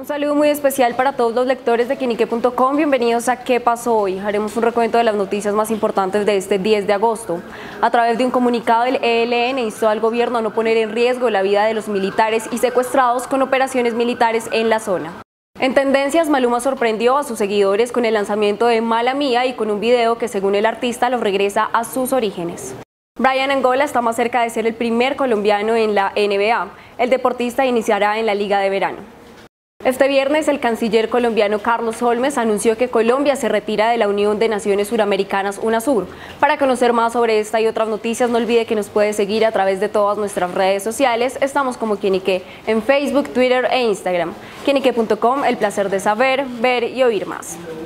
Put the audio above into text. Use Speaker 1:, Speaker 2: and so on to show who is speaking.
Speaker 1: Un saludo muy especial para todos los lectores de Quienique.com. Bienvenidos a ¿Qué pasó hoy? Haremos un recuento de las noticias más importantes de este 10 de agosto. A través de un comunicado, el ELN instó al gobierno a no poner en riesgo la vida de los militares y secuestrados con operaciones militares en la zona. En tendencias, Maluma sorprendió a sus seguidores con el lanzamiento de Mala Mía y con un video que, según el artista, los regresa a sus orígenes. Brian Angola está más cerca de ser el primer colombiano en la NBA. El deportista iniciará en la Liga de Verano. Este viernes, el canciller colombiano Carlos Holmes anunció que Colombia se retira de la Unión de Naciones Suramericanas, UNASUR. Para conocer más sobre esta y otras noticias, no olvide que nos puede seguir a través de todas nuestras redes sociales. Estamos como Quienique en Facebook, Twitter e Instagram. Quienique.com, el placer de saber, ver y oír más.